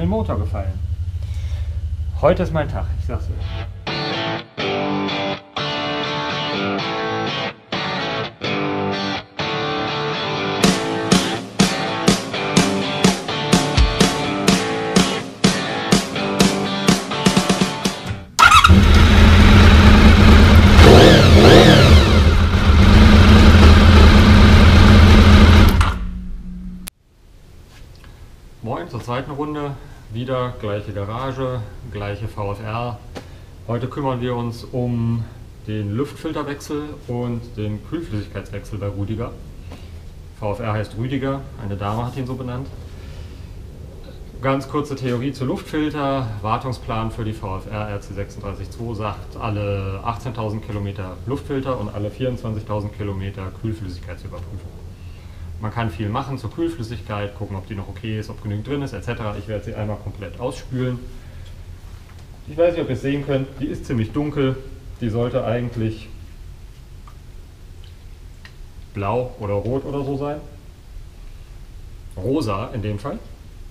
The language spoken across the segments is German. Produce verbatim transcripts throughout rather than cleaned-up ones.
den Motor gefallen. Heute ist mein Tag, ich sag's euch. Moin zur zweiten Runde, wieder gleiche Garage, gleiche V F R. Heute kümmern wir uns um den Luftfilterwechsel und den Kühlflüssigkeitswechsel bei Rüdiger. V F R heißt Rüdiger, eine Dame hat ihn so benannt. Ganz kurze Theorie zu Luftfilter. Wartungsplan für die V F R R C sechs drei zwei sagt alle achtzehntausend Kilometer Luftfilter und alle vierundzwanzigtausend Kilometer Kühlflüssigkeitsüberprüfung. Man kann viel machen zur Kühlflüssigkeit, gucken, ob die noch okay ist, ob genügend drin ist, et cetera. Ich werde sie einmal komplett ausspülen. Ich weiß nicht, ob ihr es sehen könnt, die ist ziemlich dunkel. Die sollte eigentlich blau oder rot oder so sein. Rosa in dem Fall.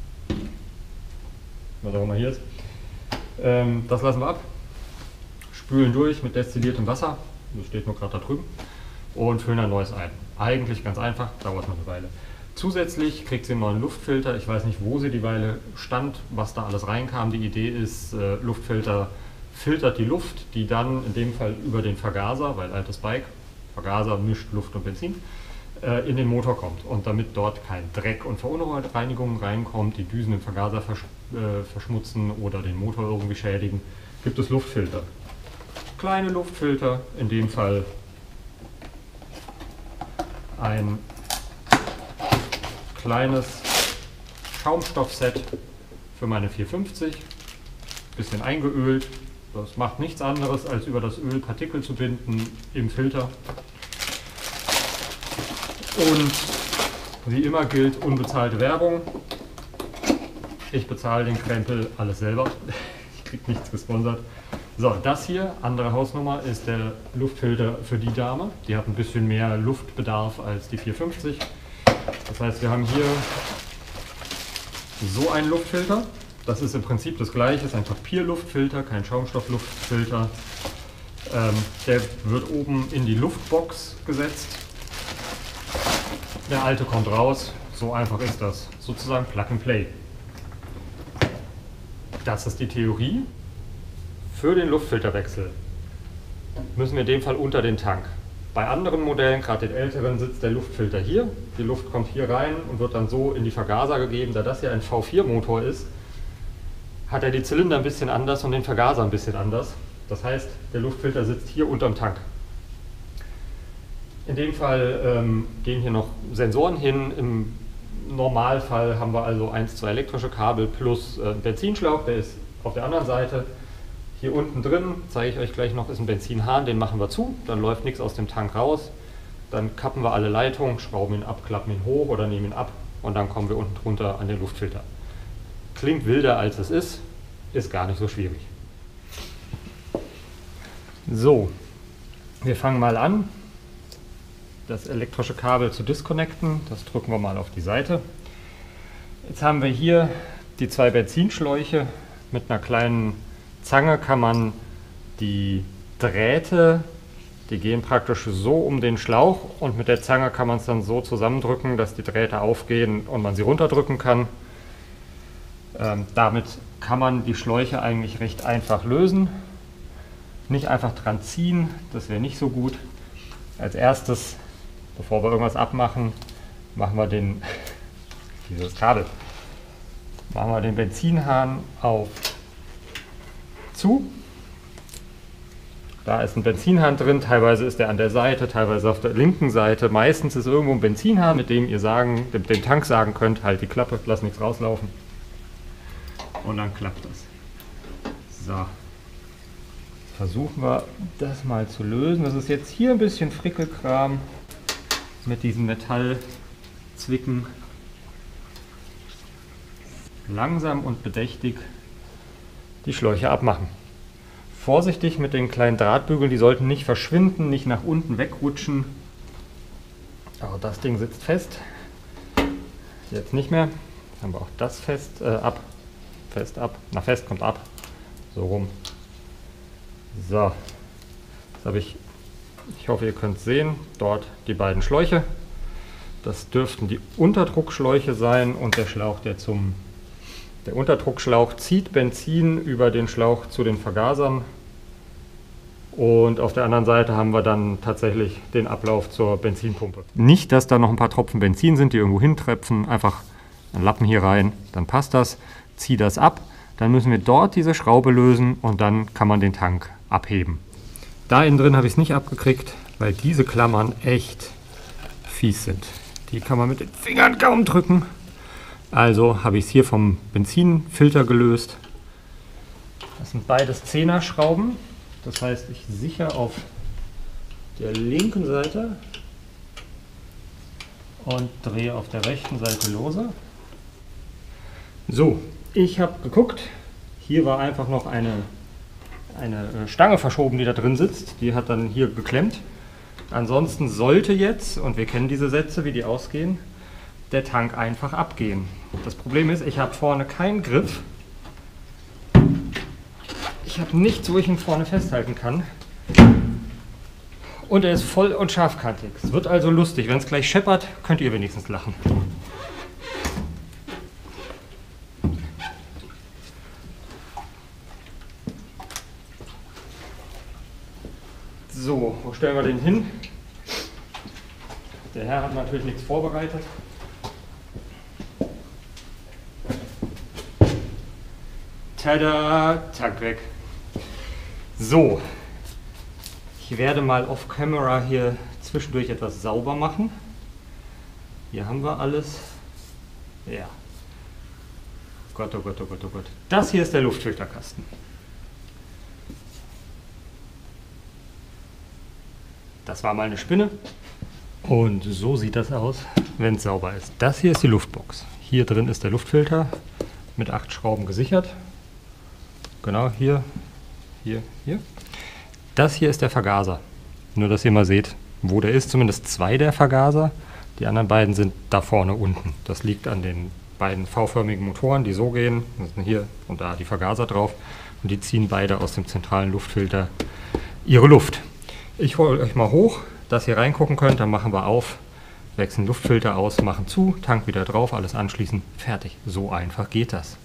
Was auch immer hier ist. Ähm, das lassen wir ab. Spülen durch mit destilliertem Wasser. Das steht nur gerade da drüben. Und füllen ein neues ein. Eigentlich ganz einfach, dauert noch eine Weile. Zusätzlich kriegt sie einen neuen Luftfilter. Ich weiß nicht, wo sie die Weile stand, was da alles reinkam. Die Idee ist, äh, Luftfilter filtert die Luft, die dann in dem Fall über den Vergaser, weil altes Bike, Vergaser mischt Luft und Benzin, äh, in den Motor kommt. Und damit dort kein Dreck und Verunreinigungen reinkommt, die Düsen im Vergaser versch äh, verschmutzen oder den Motor irgendwie schädigen, gibt es Luftfilter. Kleine Luftfilter, in dem Fall ein kleines Schaumstoffset für meine vierhundertfünfzig, bisschen eingeölt. Das macht nichts anderes, als über das Öl Partikel zu binden im Filter. Und wie immer gilt unbezahlte Werbung. Ich bezahle den Krempel alles selber. Ich kriege nichts gesponsert. So, das hier, andere Hausnummer, ist der Luftfilter für die Dame. Die hat ein bisschen mehr Luftbedarf als die vierhundertfünfzig. Das heißt, wir haben hier so einen Luftfilter. Das ist im Prinzip das gleiche, ist ein Papierluftfilter, kein Schaumstoffluftfilter. Ähm, der wird oben in die Luftbox gesetzt. Der alte kommt raus. So einfach ist das. Sozusagen Plug and Play. Das ist die Theorie. Für den Luftfilterwechsel müssen wir in dem Fall unter den Tank. Bei anderen Modellen, gerade den älteren, sitzt der Luftfilter hier. Die Luft kommt hier rein und wird dann so in die Vergaser gegeben. Da das hier ein V vier Motor ist, hat er die Zylinder ein bisschen anders und den Vergaser ein bisschen anders. Das heißt, der Luftfilter sitzt hier unterm Tank. In dem Fall ähm, gehen hier noch Sensoren hin. Im Normalfall haben wir also eins, zwei elektrische Kabel plus äh, einen Benzinschlauch, der ist auf der anderen Seite. Hier unten drin, zeige ich euch gleich noch, ist ein Benzinhahn, den machen wir zu, dann läuft nichts aus dem Tank raus. Dann kappen wir alle Leitungen, schrauben ihn ab, klappen ihn hoch oder nehmen ihn ab und dann kommen wir unten drunter an den Luftfilter. Klingt wilder als es ist, ist gar nicht so schwierig. So, wir fangen mal an, das elektrische Kabel zu disconnecten. Das drücken wir mal auf die Seite. Jetzt haben wir hier die zwei Benzinschläuche. Mit einer kleinen Zange kann man die Drähte, die gehen praktisch so um den Schlauch und mit der Zange kann man es dann so zusammendrücken, dass die Drähte aufgehen und man sie runterdrücken kann. Ähm, damit kann man die Schläuche eigentlich recht einfach lösen. Nicht einfach dran ziehen, das wäre nicht so gut. Als erstes, bevor wir irgendwas abmachen, machen wir den, dieses Kabel, machen wir den Benzinhahn auf zu. Da ist ein Benzinhahn drin, teilweise ist er an der Seite, teilweise auf der linken Seite. Meistens ist irgendwo ein Benzinhahn, mit dem ihr sagen, dem, dem Tank sagen könnt, halt die Klappe, lass nichts rauslaufen. Und dann klappt das. So. Versuchen wir das mal zu lösen. Das ist jetzt hier ein bisschen Frickelkram mit diesen Metallzwicken. Langsam und bedächtig die Schläuche abmachen. Vorsichtig mit den kleinen Drahtbügeln, die sollten nicht verschwinden, nicht nach unten wegrutschen. Aber das Ding sitzt fest. Jetzt nicht mehr. Dann haben wir auch das fest äh, ab. fest ab. Na, fest kommt ab. So rum. So. Jetzt habe ich, ich hoffe, ihr könnt sehen, dort die beiden Schläuche. Das dürften die Unterdruckschläuche sein und der Schlauch, der zum... Der Unterdruckschlauch zieht Benzin über den Schlauch zu den Vergasern. Und auf der anderen Seite haben wir dann tatsächlich den Ablauf zur Benzinpumpe. Nicht, dass da noch ein paar Tropfen Benzin sind, die irgendwo hintreffen. Einfach einen Lappen hier rein, dann passt das. Zieh das ab. Dann müssen wir dort diese Schraube lösen und dann kann man den Tank abheben. Da innen drin habe ich es nicht abgekriegt, weil diese Klammern echt fies sind. Die kann man mit den Fingern kaum drücken. Also habe ich es hier vom Benzinfilter gelöst. Das sind beides Zehner Schrauben. Das heißt, ich sichere auf der linken Seite und drehe auf der rechten Seite lose. So, ich habe geguckt. Hier war einfach noch eine, eine Stange verschoben, die da drin sitzt. Die hat dann hier geklemmt. Ansonsten sollte jetzt, und wir kennen diese Sätze, wie die ausgehen, der Tank einfach abgehen. Das Problem ist, ich habe vorne keinen Griff. Ich habe nichts, wo ich ihn vorne festhalten kann. Und er ist voll und scharfkantig. Es wird also lustig. Wenn es gleich scheppert, könnt ihr wenigstens lachen. So, wo stellen wir den hin? Der Herr hat natürlich nichts vorbereitet. Tada, Tank weg. So, ich werde mal off-camera hier zwischendurch etwas sauber machen. Hier haben wir alles. Ja. Gott, oh Gott, oh Gott, oh Gott. Das hier ist der Luftfilterkasten. Das war mal eine Spinne. Und so sieht das aus, wenn es sauber ist. Das hier ist die Luftbox. Hier drin ist der Luftfilter mit acht Schrauben gesichert. Genau, hier, hier, hier. Das hier ist der Vergaser. Nur, dass ihr mal seht, wo der ist. Zumindest zwei der Vergaser. Die anderen beiden sind da vorne unten. Das liegt an den beiden V-förmigen Motoren, die so gehen. Das sind hier und da die Vergaser drauf. Und die ziehen beide aus dem zentralen Luftfilter ihre Luft. Ich hole euch mal hoch, dass ihr reingucken könnt. Dann machen wir auf, wechseln Luftfilter aus, machen zu, Tank wieder drauf, alles anschließen. Fertig. So einfach geht das.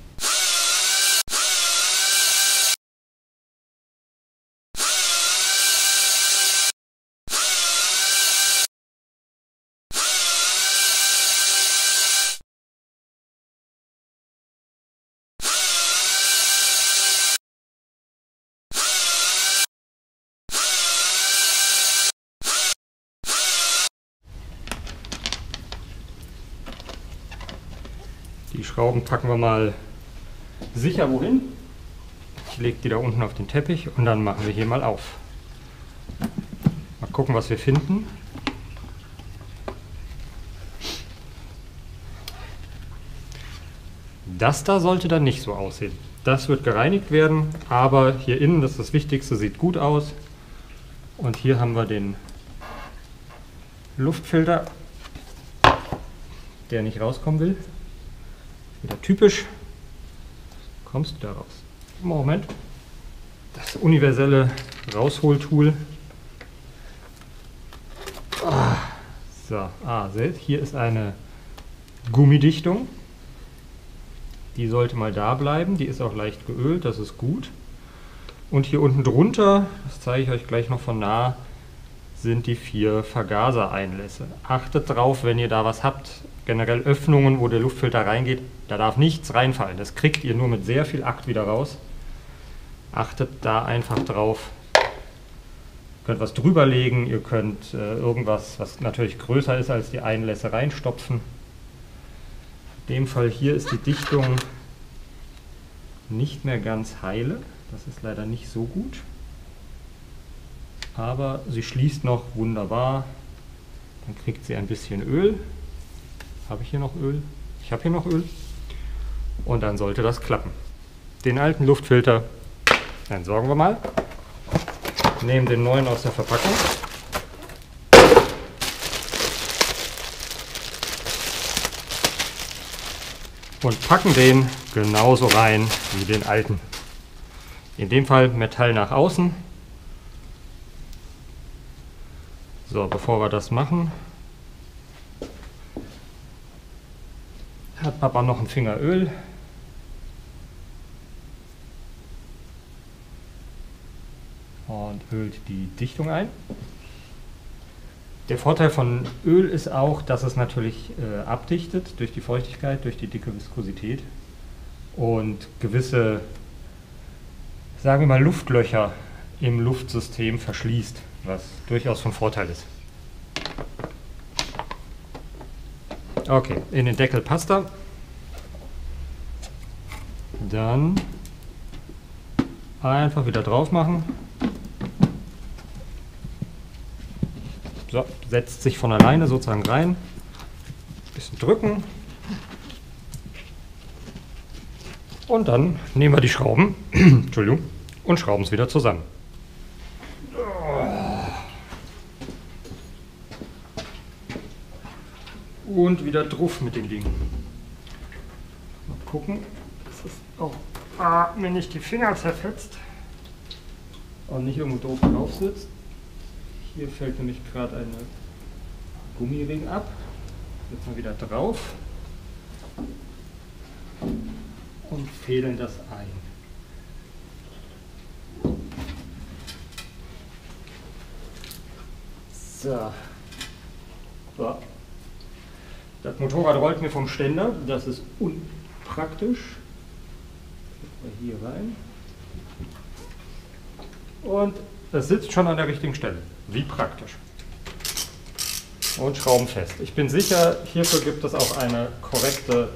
Die Schrauben packen wir mal sicher wohin. Ich lege die da unten auf den Teppich und dann machen wir hier mal auf. Mal gucken, was wir finden. Das da sollte dann nicht so aussehen. Das wird gereinigt werden, aber hier innen, das ist das Wichtigste, sieht gut aus. Und hier haben wir den Luftfilter, der nicht rauskommen will. Wieder typisch. Kommst du da raus? Moment. Das universelle Rausholtool. Ah, so, ah, seht, hier ist eine Gummidichtung. Die sollte mal da bleiben. Die ist auch leicht geölt, das ist gut. Und hier unten drunter, das zeige ich euch gleich noch von nah, sind die vier Vergasereinlässe. Achtet drauf, wenn ihr da was habt, generell Öffnungen, wo der Luftfilter reingeht, da darf nichts reinfallen. Das kriegt ihr nur mit sehr viel Akt wieder raus. Achtet da einfach drauf. Ihr könnt was drüber legen, ihr könnt äh, irgendwas, was natürlich größer ist als die Einlässe, reinstopfen. In dem Fall hier ist die Dichtung nicht mehr ganz heile. Das ist leider nicht so gut. Aber sie schließt noch wunderbar. Dann kriegt sie ein bisschen Öl. Habe ich hier noch Öl? Ich habe hier noch Öl. Und dann sollte das klappen. Den alten Luftfilter entsorgen wir mal. Nehmen den neuen aus der Verpackung. Und packen den genauso rein wie den alten. In dem Fall Metall nach außen. So, bevor wir das machen, hat Papa noch einen Finger Öl. Und ölt die Dichtung ein. Der Vorteil von Öl ist auch, dass es natürlich äh, abdichtet durch die Feuchtigkeit, durch die dicke Viskosität und gewisse, sagen wir mal, Luftlöcher im Luftsystem verschließt, was durchaus von Vorteil ist. Okay, in den Deckel passt er. Dann einfach wieder drauf machen. So, setzt sich von alleine sozusagen rein. Bisschen drücken. Und dann nehmen wir die Schrauben Entschuldigung, und schrauben es wieder zusammen. Und wieder drauf mit dem Ding. Mal gucken, dass es auch ah, mir nicht die Finger zerfetzt und nicht irgendwo doof drauf sitzt. Hier fällt nämlich gerade ein Gummiring ab. Jetzt mal wieder drauf und fädeln das ein. So. So. Das Motorrad rollt mir vom Ständer, das ist unpraktisch. Hier rein. Und es sitzt schon an der richtigen Stelle. Wie praktisch. Und schrauben fest. Ich bin sicher, hierfür gibt es auch eine korrekte,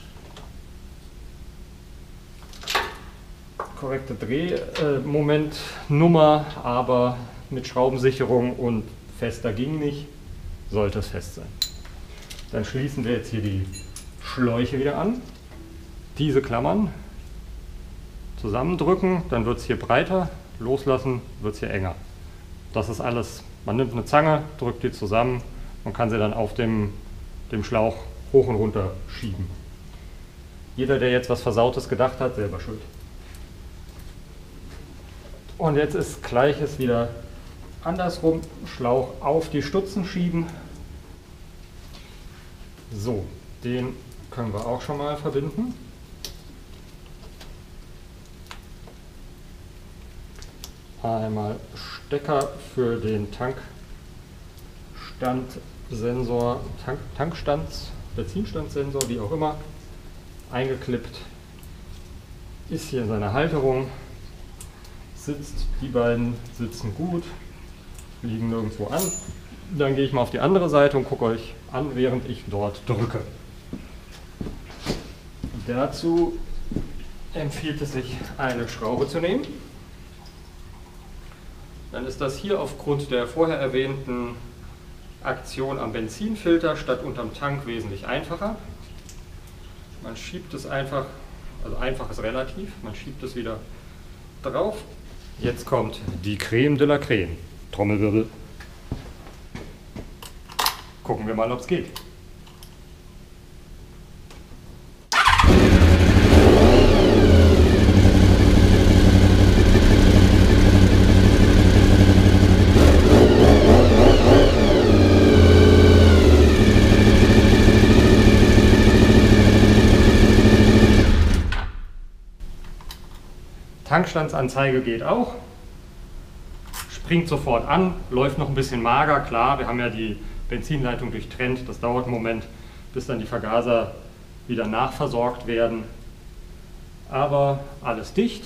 korrekte Drehmomentnummer, aber mit Schraubensicherung und fester ging nicht, sollte es fest sein. Dann schließen wir jetzt hier die Schläuche wieder an. Diese Klammern zusammendrücken, dann wird es hier breiter, loslassen, wird es hier enger. Das ist alles, man nimmt eine Zange, drückt die zusammen und kann sie dann auf dem, dem Schlauch hoch und runter schieben. Jeder, der jetzt was Versautes gedacht hat, selber schuld. Und jetzt ist Gleiches wieder andersrum, Schlauch auf die Stutzen schieben. So, den können wir auch schon mal verbinden. Einmal Stecker für den Tankstandsensor, Tank, Tankstands, Benzinstandssensor, wie auch immer, eingeklippt. Ist hier in seiner Halterung, sitzt, die beiden sitzen gut, liegen nirgendwo an. Dann gehe ich mal auf die andere Seite und gucke euch an, während ich dort drücke. Dazu empfiehlt es sich, eine Schraube zu nehmen. Dann ist das hier aufgrund der vorher erwähnten Aktion am Benzinfilter statt unterm Tank wesentlich einfacher. Man schiebt es einfach, also einfach ist relativ, man schiebt es wieder drauf. Jetzt kommt die Creme de la Creme. Trommelwirbel. Gucken wir mal, ob es geht. Tankstandsanzeige geht auch, springt sofort an, läuft noch ein bisschen mager, klar, wir haben ja die Benzinleitung durchtrennt, das dauert einen Moment, bis dann die Vergaser wieder nachversorgt werden, aber alles dicht.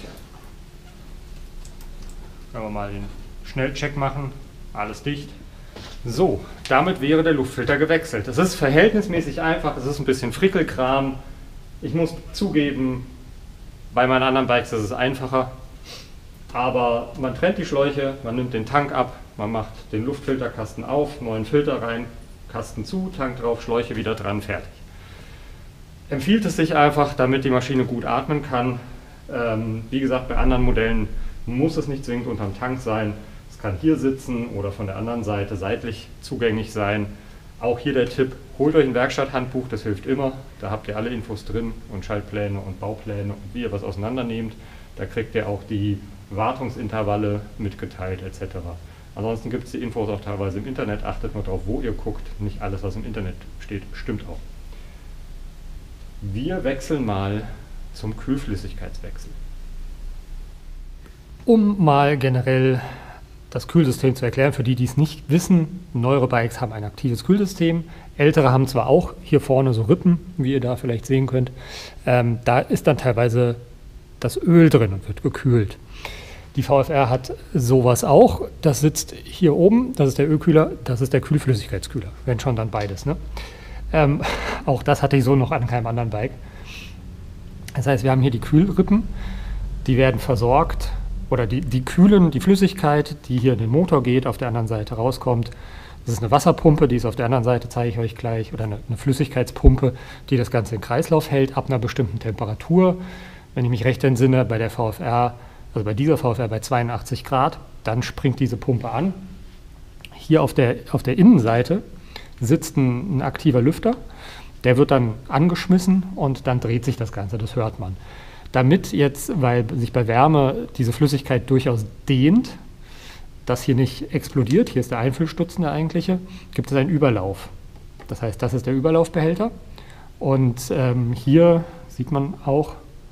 Können wir mal den Schnellcheck machen, alles dicht. So, damit wäre der Luftfilter gewechselt. Es ist verhältnismäßig einfach, es ist ein bisschen Frickelkram. Ich muss zugeben, bei meinen anderen Bikes ist es einfacher, aber man trennt die Schläuche, man nimmt den Tank ab, man macht den Luftfilterkasten auf, neuen Filter rein, Kasten zu, Tank drauf, Schläuche wieder dran, fertig. Empfiehlt es sich einfach, damit die Maschine gut atmen kann. Ähm, wie gesagt, bei anderen Modellen muss es nicht zwingend unterm Tank sein. Es kann hier sitzen oder von der anderen Seite seitlich zugänglich sein. Auch hier der Tipp, holt euch ein Werkstatthandbuch, das hilft immer. Da habt ihr alle Infos drin und Schaltpläne und Baupläne und wie ihr was auseinandernehmt. Da kriegt ihr auch die Wartungsintervalle mitgeteilt et cetera. Ansonsten gibt es die Infos auch teilweise im Internet. Achtet nur darauf, wo ihr guckt. Nicht alles, was im Internet steht, stimmt auch. Wir wechseln mal zum Kühlflüssigkeitswechsel. Um mal generell das Kühlsystem zu erklären, für die, die es nicht wissen, neuere Bikes haben ein aktives Kühlsystem. Ältere haben zwar auch hier vorne so Rippen, wie ihr da vielleicht sehen könnt. Ähm, da ist dann teilweise das Öl drin und wird gekühlt. Die VfR hat sowas auch. Das sitzt hier oben, das ist der Ölkühler, das ist der Kühlflüssigkeitskühler. Wenn schon, dann beides. Ne? Ähm, auch das hatte ich so noch an keinem anderen Bike. Das heißt, wir haben hier die Kühlrippen, die werden versorgt, oder die, die kühlen die Flüssigkeit, die hier in den Motor geht, auf der anderen Seite rauskommt. Das ist eine Wasserpumpe, die ist auf der anderen Seite, zeige ich euch gleich, oder eine, eine Flüssigkeitspumpe, die das Ganze in Kreislauf hält, ab einer bestimmten Temperatur. Wenn ich mich recht entsinne, bei der VfR, also bei dieser VfR bei zweiundachtzig Grad, dann springt diese Pumpe an. Hier auf der, auf der Innenseite sitzt ein, ein aktiver Lüfter, der wird dann angeschmissen und dann dreht sich das Ganze, das hört man. Damit jetzt, weil sich bei Wärme diese Flüssigkeit durchaus dehnt, das hier nicht explodiert, hier ist der Einfüllstutzen der eigentliche, gibt es einen Überlauf. Das heißt, das ist der Überlaufbehälter und ähm, hier sieht man auch,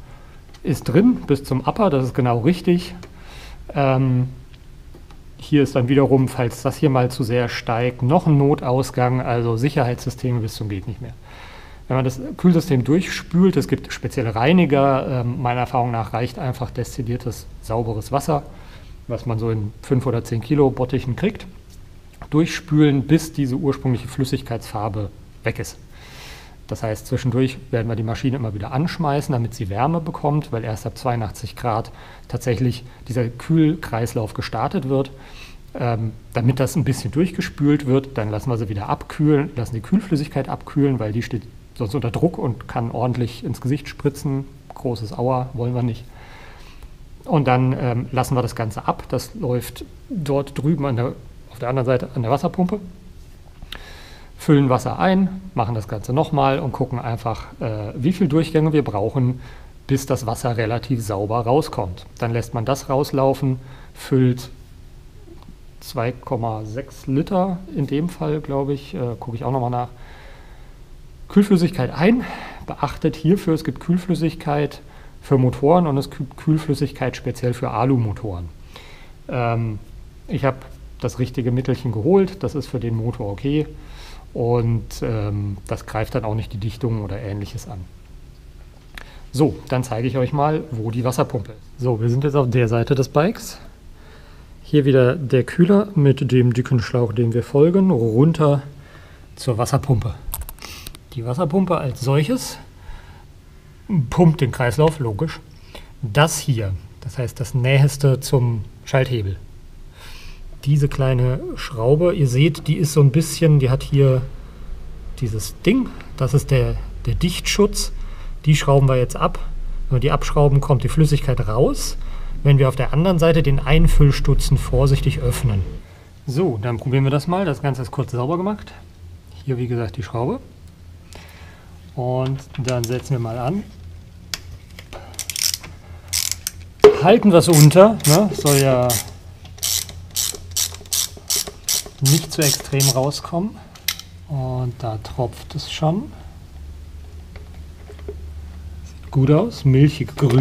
ist drin bis zum Upper, das ist genau richtig. Ähm, hier ist dann wiederum, falls das hier mal zu sehr steigt, noch ein Notausgang, also Sicherheitssysteme bis zum geht nicht mehr. Wenn man das Kühlsystem durchspült, es gibt spezielle Reiniger, ähm, meiner Erfahrung nach reicht einfach destilliertes, sauberes Wasser, was man so in fünf oder zehn Kilo Bottichen kriegt, durchspülen, bis diese ursprüngliche Flüssigkeitsfarbe weg ist. Das heißt, zwischendurch werden wir die Maschine immer wieder anschmeißen, damit sie Wärme bekommt, weil erst ab zweiundachtzig Grad tatsächlich dieser Kühlkreislauf gestartet wird. Ähm, damit das ein bisschen durchgespült wird, dann lassen wir sie wieder abkühlen, lassen die Kühlflüssigkeit abkühlen, weil die steht sonst unter Druck und kann ordentlich ins Gesicht spritzen. Großes Aua wollen wir nicht. Und dann ähm, lassen wir das Ganze ab. Das läuft dort drüben an der, auf der anderen Seite an der Wasserpumpe. Füllen Wasser ein, machen das Ganze nochmal und gucken einfach, äh, wie viele Durchgänge wir brauchen, bis das Wasser relativ sauber rauskommt. Dann lässt man das rauslaufen, füllt zwei Komma sechs Liter in dem Fall, glaube ich, äh, gucke ich auch nochmal nach, Kühlflüssigkeit ein. Beachtet hierfür, es gibt Kühlflüssigkeit für Motoren und es gibt Kühlflüssigkeit speziell für Alumotoren. Ähm, ich habe das richtige Mittelchen geholt, das ist für den Motor okay. Und ähm, das greift dann auch nicht die Dichtung oder Ähnliches an. So, dann zeige ich euch mal, wo die Wasserpumpe ist. So, wir sind jetzt auf der Seite des Bikes. Hier wieder der Kühler mit dem dicken Schlauch, dem wir folgen, runter zur Wasserpumpe. Die Wasserpumpe als solches pumpt den Kreislauf, logisch. Das hier, das heißt das Näheste zum Schalthebel. Diese kleine Schraube, ihr seht, die ist so ein bisschen, die hat hier dieses Ding, das ist der, der Dichtschutz. Die schrauben wir jetzt ab. Wenn wir die abschrauben, kommt die Flüssigkeit raus. Wenn wir auf der anderen Seite den Einfüllstutzen vorsichtig öffnen. So, dann probieren wir das mal. Das Ganze ist kurz sauber gemacht. Hier, wie gesagt, die Schraube. Und dann setzen wir mal an. Halten wir es unter, ne? Soll ja nicht zu extrem rauskommen. Und da tropft es schon. Sieht gut aus, milchig grün.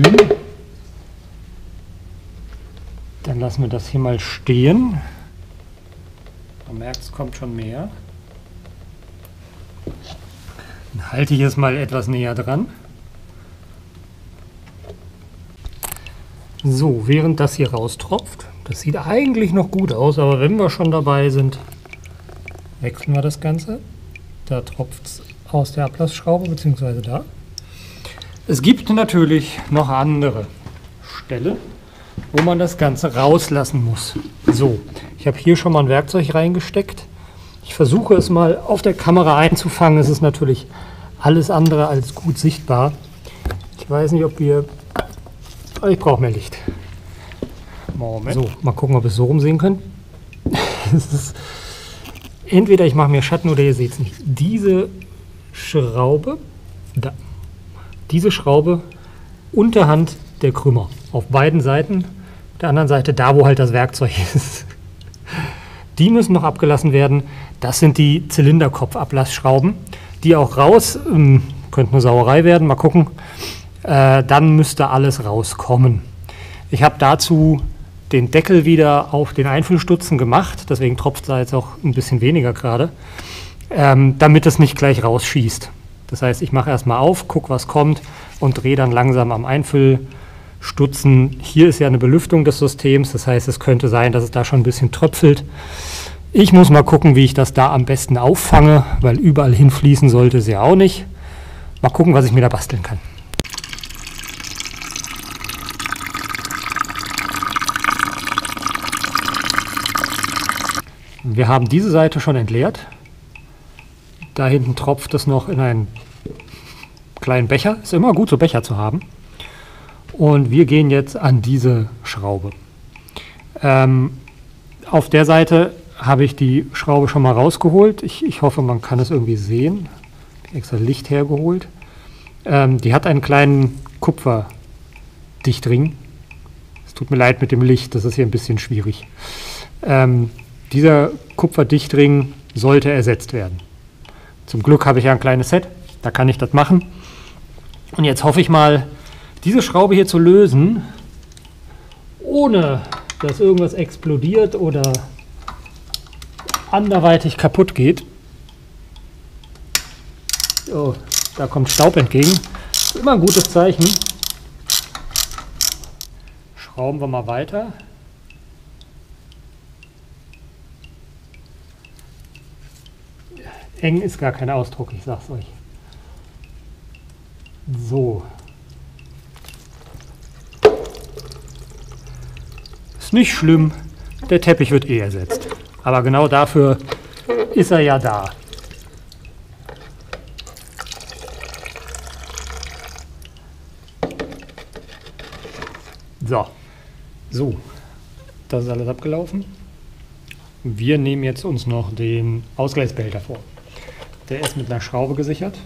Dann lassen wir das hier mal stehen. Man merkt, es kommt schon mehr. Dann halte ich es mal etwas näher dran. So, während das hier raustropft, das sieht eigentlich noch gut aus, aber wenn wir schon dabei sind, wechseln wir das Ganze. Da tropft es aus der Ablassschraube, beziehungsweise da. Es gibt natürlich noch andere Stellen, wo man das Ganze rauslassen muss. So, ich habe hier schon mal ein Werkzeug reingesteckt. Ich versuche es mal auf der Kamera einzufangen. Es ist natürlich alles andere als gut sichtbar. Ich weiß nicht, ob wir... Ich brauche mehr Licht. Moment. So, mal gucken, ob wir es so rum sehen können. Es ist Entweder ich mache mir Schatten oder ihr seht es nicht. Diese Schraube, da, diese Schraube unterhand der Krümmer. Auf beiden Seiten. Auf der anderen Seite da, wo halt das Werkzeug ist. Die müssen noch abgelassen werden. Das sind die Zylinderkopfablassschrauben. Die auch raus, ähm, könnte eine Sauerei werden, mal gucken. Äh, dann müsste alles rauskommen. Ich habe dazu den Deckel wieder auf den Einfüllstutzen gemacht. Deswegen tropft da jetzt auch ein bisschen weniger gerade. Ähm, damit es nicht gleich rausschießt. Das heißt, ich mache erstmal auf, gucke, was kommt und drehe dann langsam am Einfüllstutzen. Hier ist ja eine Belüftung des Systems, das heißt, es könnte sein, dass es da schon ein bisschen tröpfelt. Ich muss mal gucken, wie ich das da am besten auffange, weil überall hinfließen sollte es ja auch nicht. Mal gucken, was ich mir da basteln kann. Wir haben diese Seite schon entleert. Da hinten tropft es noch in einen kleinen Becher. Ist immer gut, so Becher zu haben. Und wir gehen jetzt an diese Schraube. Ähm, auf der Seite habe ich die Schraube schon mal rausgeholt. Ich, ich hoffe, man kann es irgendwie sehen. Ich habe extra Licht hergeholt. Ähm, die hat einen kleinen Kupferdichtring. Es tut mir leid mit dem Licht, das ist hier ein bisschen schwierig. Ähm, dieser Kupferdichtring sollte ersetzt werden. Zum Glück habe ich ja ein kleines Set, da kann ich das machen. Und jetzt hoffe ich mal, diese Schraube hier zu lösen, ohne dass irgendwas explodiert oder anderweitig kaputt geht. Oh, da kommt Staub entgegen. Das ist immer ein gutes Zeichen. Schrauben wir mal weiter. Eng ist gar kein Ausdruck, ich sag's euch. So. Ist nicht schlimm, der Teppich wird eh ersetzt. Aber genau dafür ist er ja da. So. So. Das ist alles abgelaufen. Wir nehmen jetzt uns noch den Ausgleichsbehälter vor. Der ist mit einer Schraube gesichert.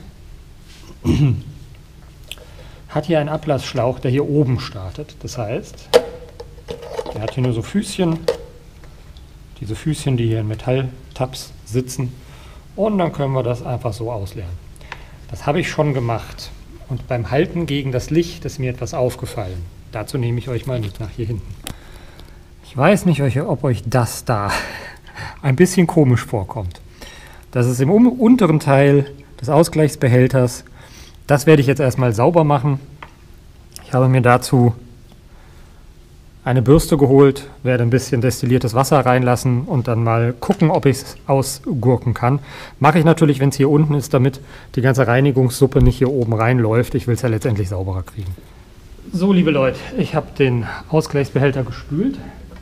Hat hier einen Ablassschlauch, der hier oben startet. Das heißt, der hat hier nur so Füßchen. Diese Füßchen, die hier in Metalltabs sitzen. Und dann können wir das einfach so ausleeren. Das habe ich schon gemacht. Und beim Halten gegen das Licht ist mir etwas aufgefallen. Dazu nehme ich euch mal mit nach hier hinten. Ich weiß nicht, ob euch das da ein bisschen komisch vorkommt. Das ist im unteren Teil des Ausgleichsbehälters. Das werde ich jetzt erstmal sauber machen. Ich habe mir dazu eine Bürste geholt, werde ein bisschen destilliertes Wasser reinlassen und dann mal gucken, ob ich es ausgurken kann. Mache ich natürlich, wenn es hier unten ist, damit die ganze Reinigungssuppe nicht hier oben reinläuft. Ich will es ja letztendlich sauberer kriegen. So, liebe Leute, ich habe den Ausgleichsbehälter gespült.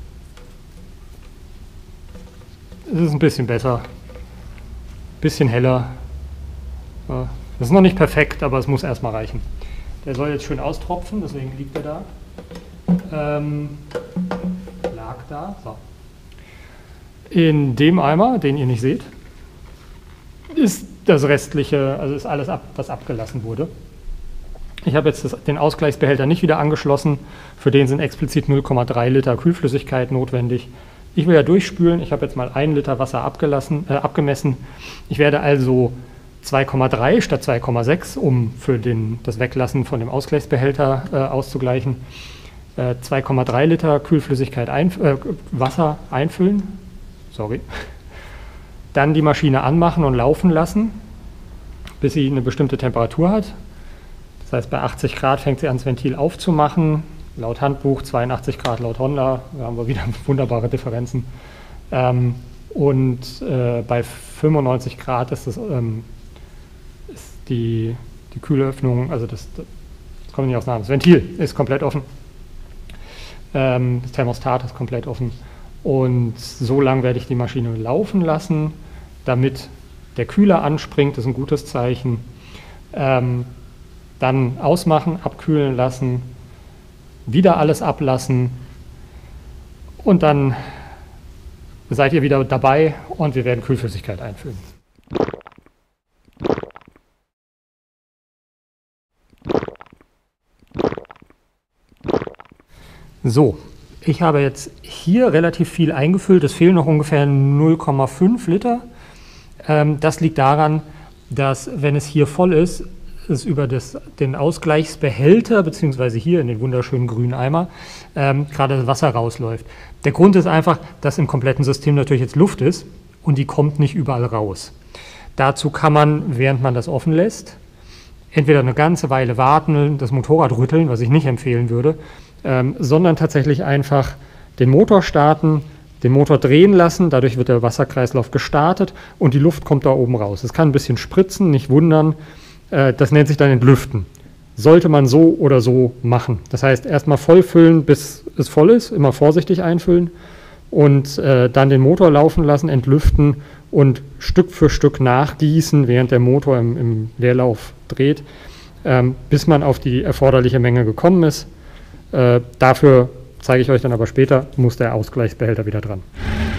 Es ist ein bisschen besser, ein bisschen heller. Das ist noch nicht perfekt, aber es muss erstmal reichen. Der soll jetzt schön austropfen, deswegen liegt er da. Ähm, lag da. So. In dem Eimer, den ihr nicht seht, ist das restliche, also ist alles ab, was abgelassen wurde. Ich habe jetzt das, den Ausgleichsbehälter nicht wieder angeschlossen. Für den sind explizit null Komma drei Liter Kühlflüssigkeit notwendig. Ich will ja durchspülen. Ich habe jetzt mal ein Liter Wasser abgelassen, äh, abgemessen. Ich werde also zwei Komma drei statt zwei Komma sechs, um für den, das Weglassen von dem Ausgleichsbehälter äh, auszugleichen, äh, zwei Komma drei Liter Kühlflüssigkeit ein, äh, Wasser einfüllen. Sorry. Dann die Maschine anmachen und laufen lassen, bis sie eine bestimmte Temperatur hat. Das heißt, bei achtzig Grad fängt sie an, das Ventil aufzumachen. Laut Handbuch zweiundachtzig Grad laut Honda. Da haben wir wieder wunderbare Differenzen. Ähm, und äh, bei fünfundneunzig Grad ist, das, ähm, ist die, die Kühlöffnung, also das, das kommt nicht aus Namen. Das Ventil ist komplett offen. Ähm, das Thermostat ist komplett offen. Und so lange werde ich die Maschine laufen lassen, damit der Kühler anspringt. Das ist ein gutes Zeichen. Ähm, Dann ausmachen, abkühlen lassen, wieder alles ablassen und dann seid ihr wieder dabei und wir werden Kühlflüssigkeit einfüllen. So, ich habe jetzt hier relativ viel eingefüllt. Es fehlen noch ungefähr null Komma fünf Liter. Ähm, das liegt daran, dass, wenn es hier voll ist, es über das, den Ausgleichsbehälter, beziehungsweise hier in den wunderschönen grünen Eimer, ähm, gerade das Wasser rausläuft. Der Grund ist einfach, dass im kompletten System natürlich jetzt Luft ist und die kommt nicht überall raus. Dazu kann man, während man das offen lässt, entweder eine ganze Weile warten, das Motorrad rütteln, was ich nicht empfehlen würde, ähm, sondern tatsächlich einfach den Motor starten, den Motor drehen lassen, dadurch wird der Wasserkreislauf gestartet und die Luft kommt da oben raus. Es kann ein bisschen spritzen, nicht wundern, äh, das nennt sich dann Entlüften. Sollte man so oder so machen. Das heißt, erstmal voll füllen, bis es voll ist, immer vorsichtig einfüllen und äh, dann den Motor laufen lassen, entlüften und Stück für Stück nachgießen, während der Motor im, im Leerlauf dreht, ähm, bis man auf die erforderliche Menge gekommen ist. Äh, dafür zeige ich euch dann aber später, muss der Ausgleichsbehälter wieder dran.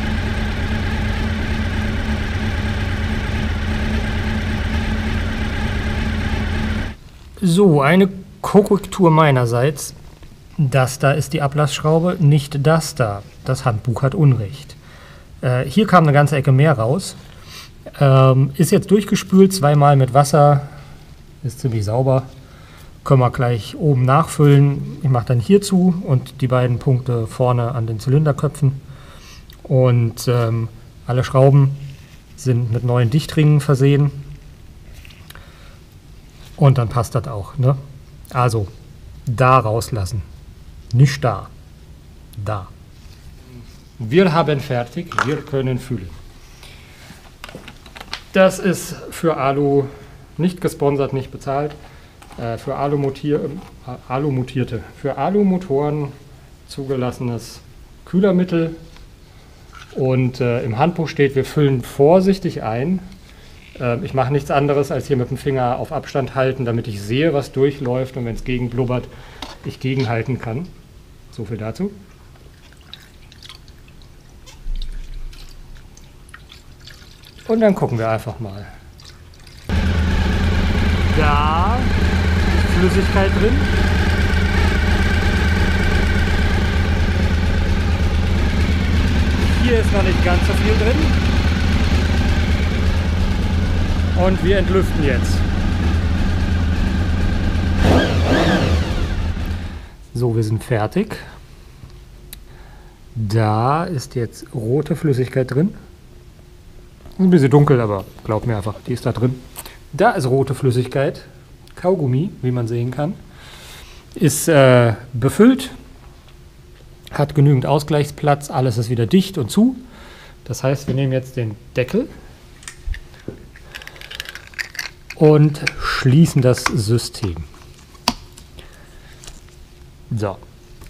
So, eine Korrektur meinerseits. Das da ist die Ablassschraube, nicht das da. Das Handbuch hat Unrecht. Äh, hier kam eine ganze Ecke mehr raus. Ähm, ist jetzt durchgespült, zweimal mit Wasser. Ist ziemlich sauber. Können wir gleich oben nachfüllen. Ich mache dann hier zu und die beiden Punkte vorne an den Zylinderköpfen. Und ähm, alle Schrauben sind mit neuen Dichtringen versehen. Und dann passt das auch. Ne? Also da rauslassen. Nicht da. Da. Wir haben fertig. Wir können füllen. Das ist für Alu nicht gesponsert, nicht bezahlt. Für Alumutier, Alumutierte, für Alumotoren zugelassenes Kühlermittel. Und äh, im Handbuch steht, wir füllen vorsichtig ein. Äh, ich mache nichts anderes, als hier mit dem Finger auf Abstand halten, damit ich sehe, was durchläuft und wenn es gegenblubbert, ich gegenhalten kann. So viel dazu. Und dann gucken wir einfach mal. Da ist Flüssigkeit drin. Hier ist noch nicht ganz so viel drin. Und wir entlüften jetzt. So, wir sind fertig. Da ist jetzt rote Flüssigkeit drin. Ist ein bisschen dunkel, aber glaubt mir einfach, die ist da drin. Da ist rote Flüssigkeit, Kaugummi, wie man sehen kann. Ist äh, befüllt, hat genügend Ausgleichsplatz, alles ist wieder dicht und zu. Das heißt, wir nehmen jetzt den Deckel und schließen das System. So.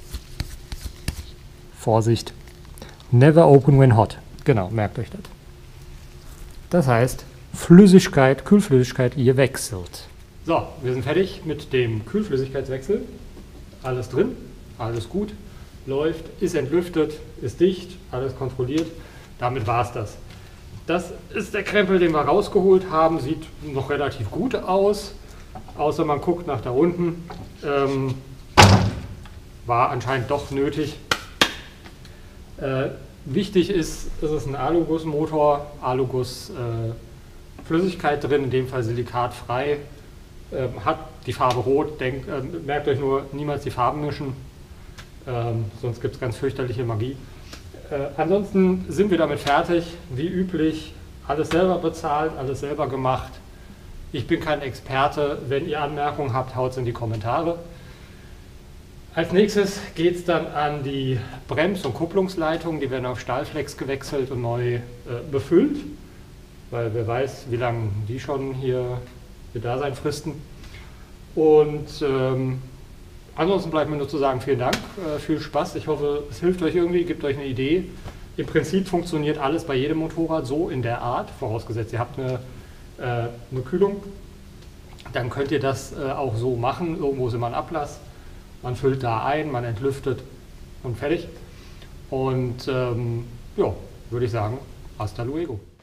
Vorsicht. Never open when hot. Genau, merkt euch das. Das heißt, Flüssigkeit, Kühlflüssigkeit gewechselt. So, wir sind fertig mit dem Kühlflüssigkeitswechsel. Alles drin, alles gut, läuft, ist entlüftet, ist dicht, alles kontrolliert. Damit war es das. Das ist der Krempel, den wir rausgeholt haben. Sieht noch relativ gut aus, außer man guckt nach da unten. Ähm, war anscheinend doch nötig. Äh, wichtig ist, es ist ein Alugussmotor, Aluguss äh, Flüssigkeit drin, in dem Fall silikatfrei, äh, hat die Farbe rot. Denk, äh, merkt euch nur, niemals die Farben mischen, ähm, sonst gibt es ganz fürchterliche Magie. Äh, ansonsten sind wir damit fertig, wie üblich, alles selber bezahlt, alles selber gemacht. Ich bin kein Experte, wenn ihr Anmerkungen habt, haut es in die Kommentare. Als nächstes geht es dann an die Brems- und Kupplungsleitungen, die werden auf Stahlflex gewechselt und neu äh, befüllt, weil wer weiß, wie lange die schon hier ihr Dasein fristen. Und ähm, ansonsten bleibt mir nur zu sagen, vielen Dank, äh, viel Spaß. Ich hoffe, es hilft euch irgendwie, gibt euch eine Idee. Im Prinzip funktioniert alles bei jedem Motorrad so in der Art, vorausgesetzt ihr habt eine, äh, eine Kühlung. Dann könnt ihr das äh, auch so machen, irgendwo ist immer ein Ablass. Man füllt da ein, man entlüftet und fertig. Und ähm, ja, würde ich sagen, hasta luego.